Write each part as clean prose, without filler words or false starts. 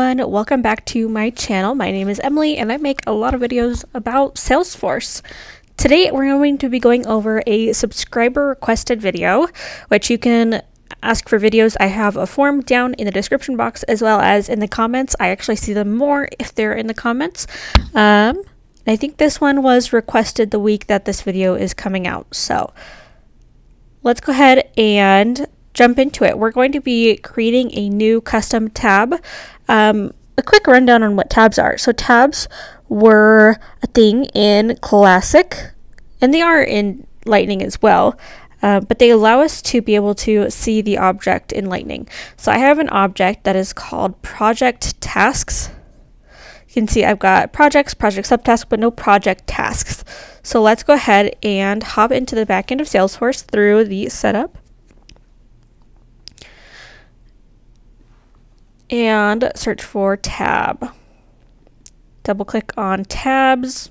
Welcome back to my channel. My name is Emily and I make a lot of videos about Salesforce. Today we're going to be going over a subscriber requested video, which you can ask for videos. I have a form down in the description box as well as in the comments. I actually see them more if they're in the comments. I think this one was requested the week that this video is coming out. So let's go ahead and jump into it. We're going to be creating a new custom tab. A quick rundown on what tabs are. So tabs were a thing in Classic, and they are in Lightning as well, but they allow us to be able to see the object in Lightning. So I have an object that is called project tasks. You can see I've got projects, project subtasks, but no project tasks. So let's go ahead and hop into the back end of Salesforce through the setup. And search for tab. Double click on tabs.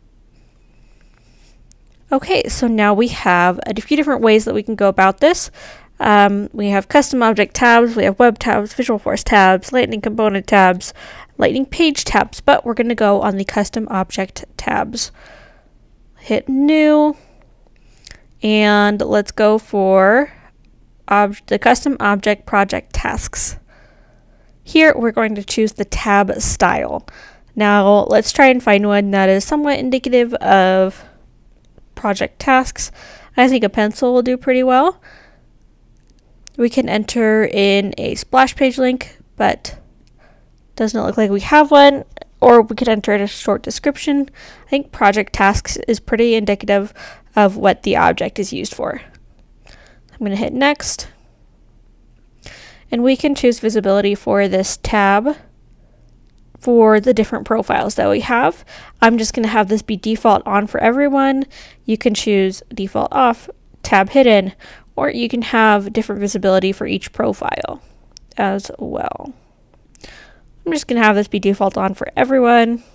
Okay, so now we have a few different ways that we can go about this. We have custom object tabs, we have web tabs, Visualforce tabs, lightning component tabs, lightning page tabs, but we're going to go on the custom object tabs. Hit new, and let's go for the custom object project tasks. Here we're going to choose the tab style. Now let's try and find one that is somewhat indicative of project tasks. I think a pencil will do pretty well. We can enter in a splash page link, but doesn't look like we have one, or we could enter in a short description. I think project tasks is pretty indicative of what the object is used for. I'm going to hit next. And we can choose visibility for this tab for the different profiles that we have. I'm just going to have this be default on for everyone. You can choose default off, tab hidden, or you can have different visibility for each profile as well. I'm just going to have this be default on for everyone.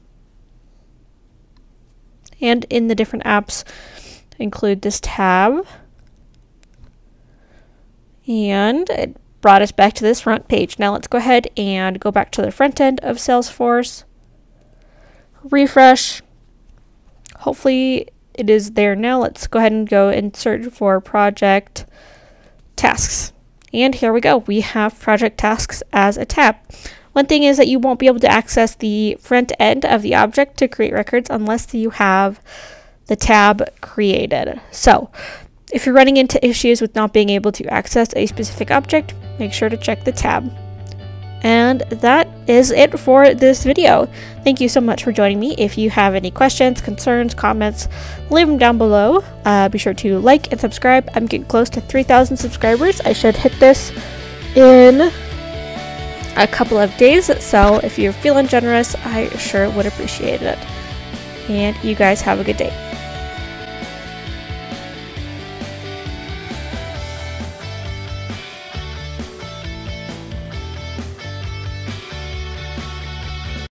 And in the different apps, include this tab. And it brought us back to this front page. Now let's go ahead and go back to the front end of Salesforce. Refresh. Hopefully it is there now. Let's go ahead and go and search for project tasks. And here we go. We have project tasks as a tab. One thing is that you won't be able to access the front end of the object to create records unless you have the tab created. So if you're running into issues with not being able to access a specific object, make sure to check the tab. And that is it for this video. Thank you so much for joining me. If you have any questions, concerns, comments, leave them down below. Be sure to like and subscribe. I'm getting close to 3,000 subscribers. I should hit this in a couple of days. So if you're feeling generous, I sure would appreciate it. And you guys have a good day.